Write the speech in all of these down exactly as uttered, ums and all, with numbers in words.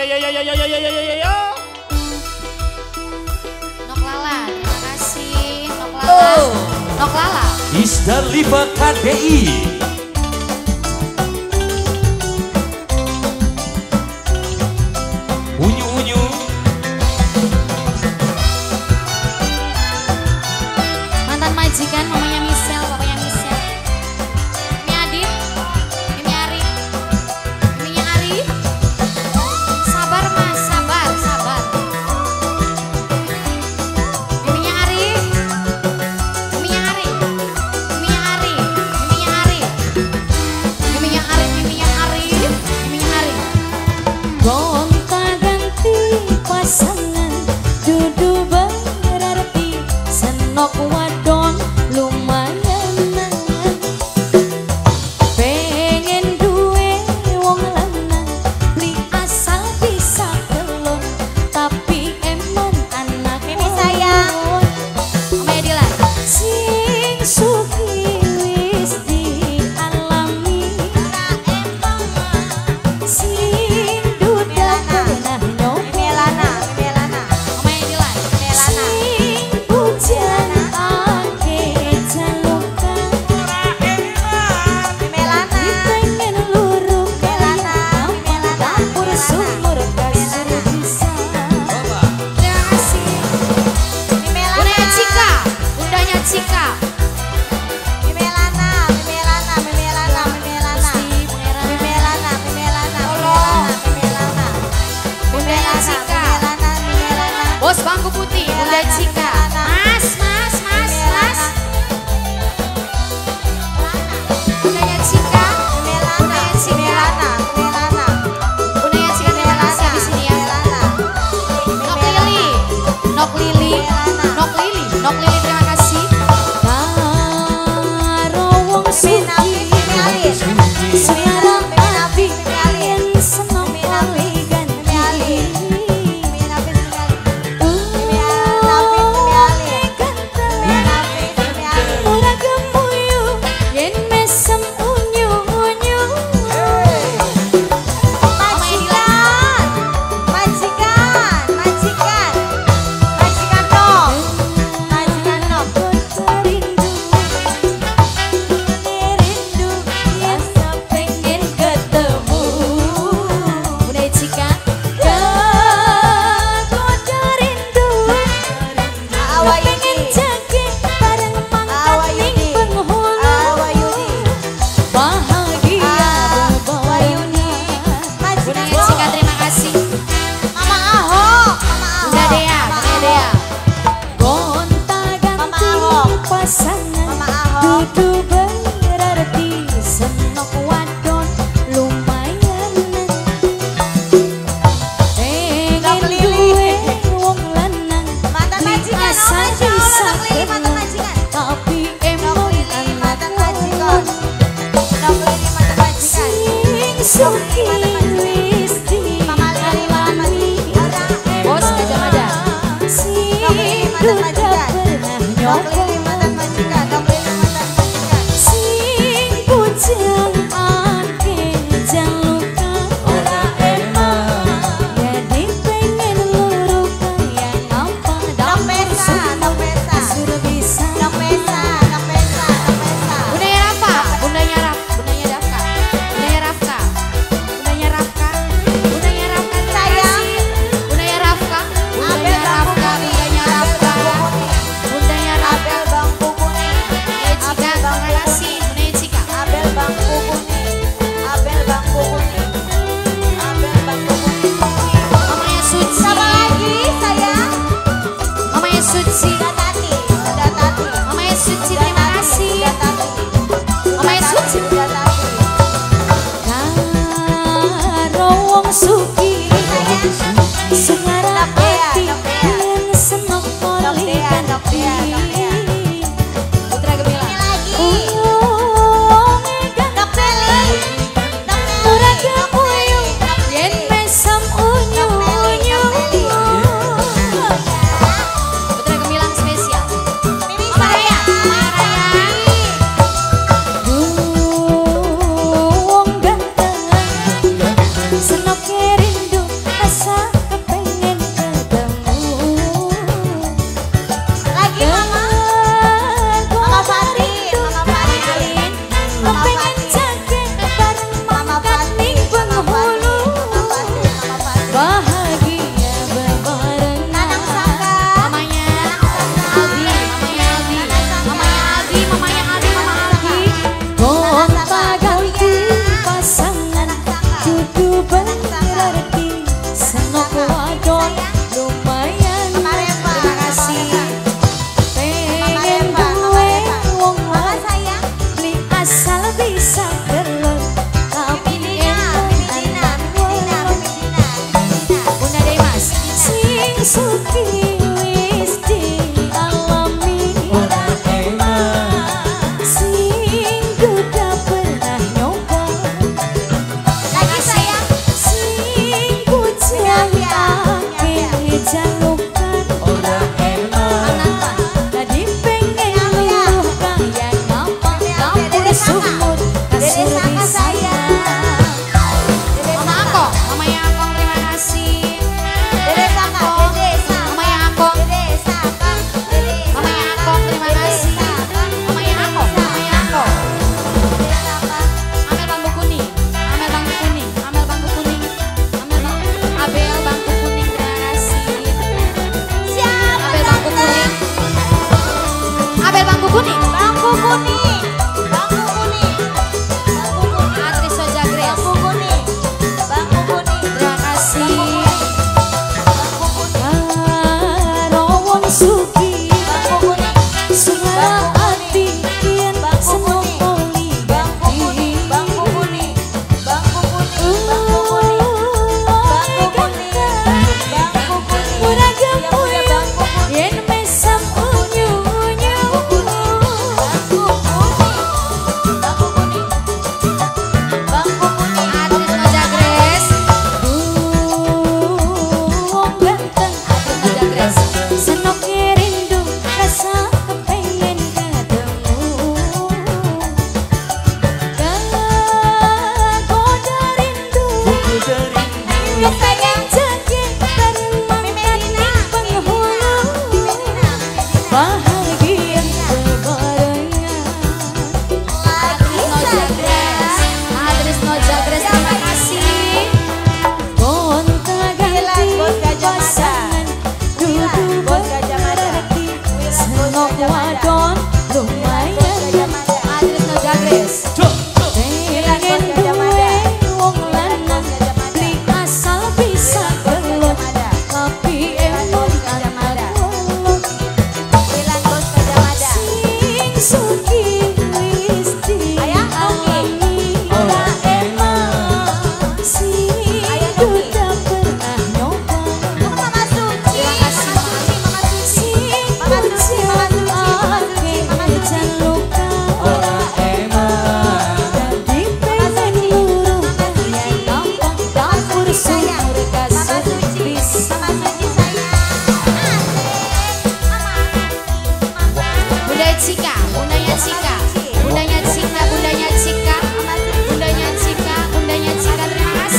ya ya ya ya ya ya ya ya ya ya. Nok Lala, terima kasih. Nok Lala. Oh. Nok Lala. Isdaliba K D I. Unyu-unyu. Mantan majikan mamanya Michelle, papanya Michelle. Ini Adit, ini Ari, ini Ari. Sabar mas, sabar, sabar. Ini Ari, ini Ari, ini Ari, ini Ari, ini Ari, ini Ari, ini Ari. Gonta ganti pasangan, dudu berarti senok wadon lumayan nangan. Pengen duwe wong lanang, beli asal bisa kelon, tapi emang anak Mimi sayang. Mama Edila. Sing suki wis dialami, sing duda pernah nyoba. Mama Edila. Sing hujan ake jalukan, dipengen luruh kaya dapur sumur kasur bisa. Terima kasih. Bundanya Cika, bundanya Cika. Bundanya Cika. Bos bangku putih, Bunda Cika. Mas, mas, mas, mas. Bundanya Cika. Bundanya Cika. Bundanya Cika, terima kasih di sini ya. Nok Lili, Nok Lili, Nok Lili, Nok Lili, terima kasih. Karo wong suci, sekarang tapi yen seneng kali ganti. Ora gemuyu yen mesem unyu-unyu. Pengen ketemu Bunda Cika. Goda rindu, pengen jagi bareng mangkat ning penghulu. Bahagia bebawana. Bunda Cika, terima kasih. Mama Ahok, Bunda Dea, Bunda Dea. Gonta ganti pasangan, dudu berarti senok wadon lumayan. Pengen duwe wong lanang, beli asal bisa kelon, tapi emang anak wadon. Sing suki wis dialami, bos Gajah Mada. Sing duda pernah nyoba, sing bujang ake jalukan. Ora emang jadi pengen luruh kaya ngapa dapur sumur kasur bisa. Bundanya Rafa, bundanya Raf, bundanya Rafka, bundanya Rafka, bundanya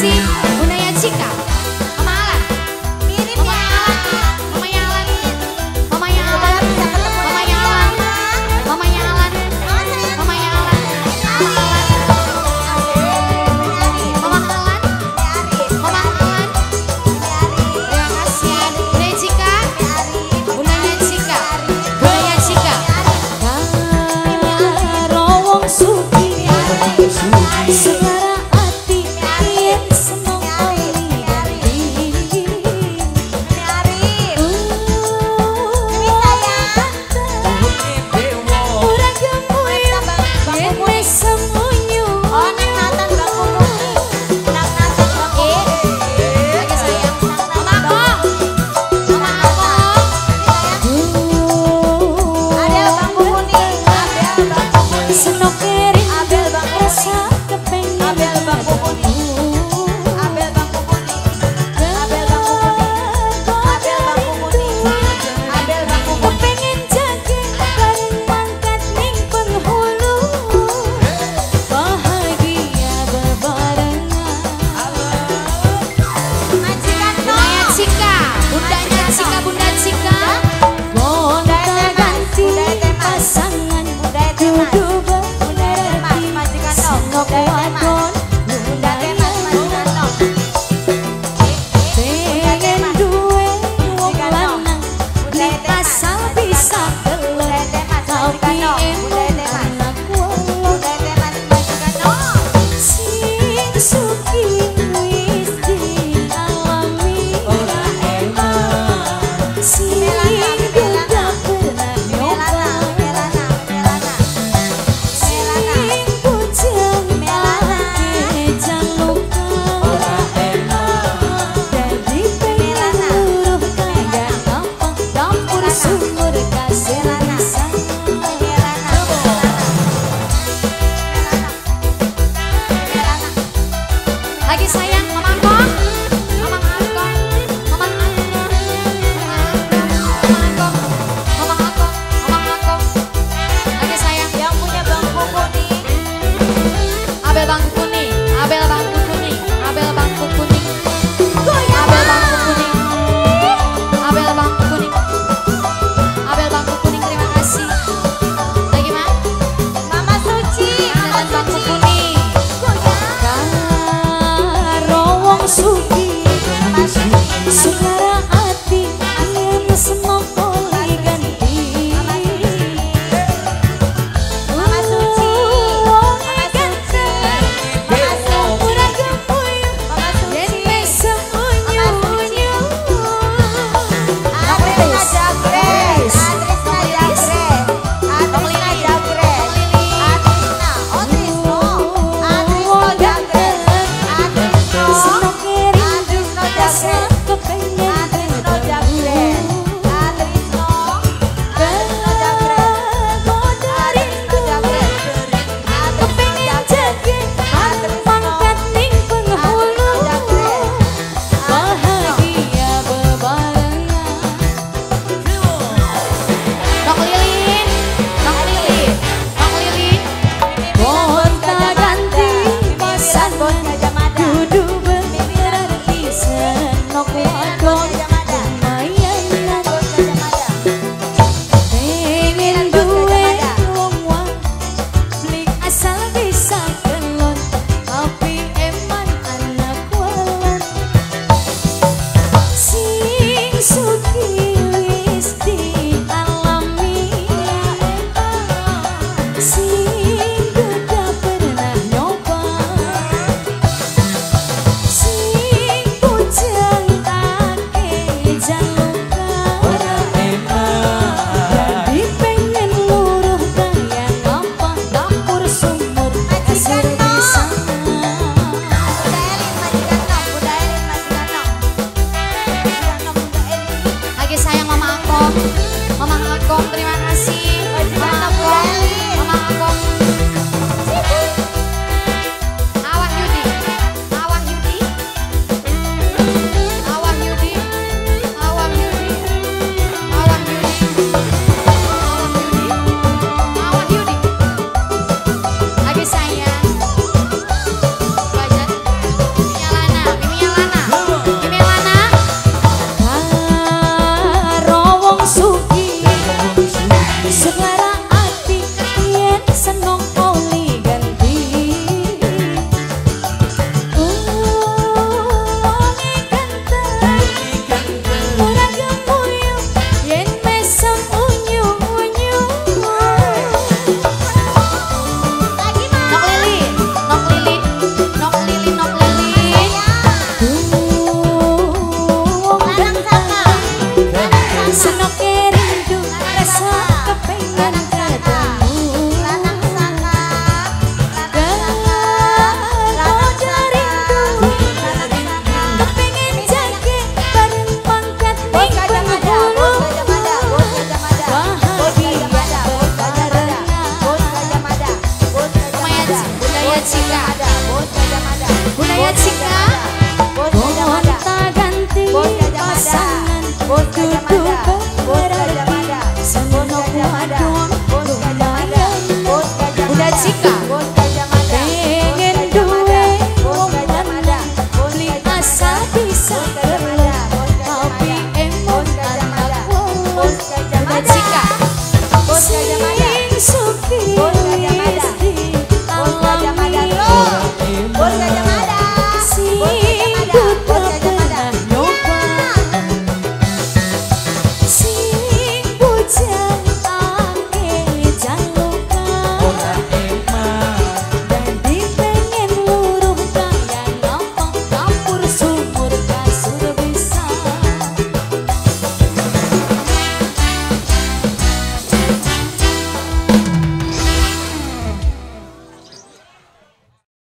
kasih Bundanya Cika. Mama Alan. Mirip Mama ya. Alan. Mamanya Alan. Mamanya Alan. Mamanya Alan. Mamanya Alan. Mamanya Alan. Mama Alan. Mama Alan. Mama Alan. Terima kasih Bundanya Cika. Bundanya Cika. Bundanya Cika. Karo wong sugih segara ati yen seneng oli ganti. Ora gemuyu yen wis semunyu. Oh, nang Nathan Bang Pupuni. Nang Nathan Bang Pupuni. Lagi sayang. Mama aku. Mama aku. Adel Bang Pupuni. Abel Bang Pupuni. Senok kering Abel Bang rasa Pupuni. kepengen. Abel Bang Pupuni. Abel Bang Pupuni. Abel Bang Pupuni. Abel Bang Pupuni. Abel Bang Pupuni. Kepengen jage bareng mangkat ning penghulu. Bahagia bebarengan. Majikan Bundanya no. Cika, Bundanya Cika, Bunda Cika. Gonta ganti pasangan Budaya temas. kudu Budaya temas. berarti. Majikan no. Senok Budaya temas. wadon Budaya temas. Majikan no. pengen duwe wong lanang di Budaya temas. asal bisa gelem. Budaya temas. Tapi Majikan no. Budaya emang temas. anak wong Budaya temas. Majikan no. sing suki wis dialami ora enak. Sing udah pernah nyoba Melana. Melana. sing bujang ake janluka ora enak. Jadi pengen luruh kagak gampang dapur sumur kasih rasa. Lagi saya